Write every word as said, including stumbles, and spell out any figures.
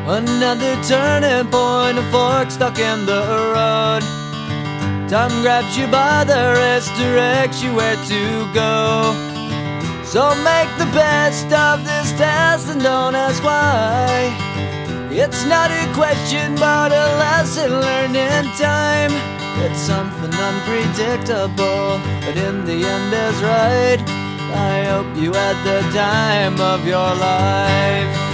Another turning point, a fork stuck in the road. Time grabs you by the wrist, directs you where to go. So make the best of this test and don't ask why. It's not a question but a lesson learned in time. It's something unpredictable, but in the end is right. I hope you had the time of your life.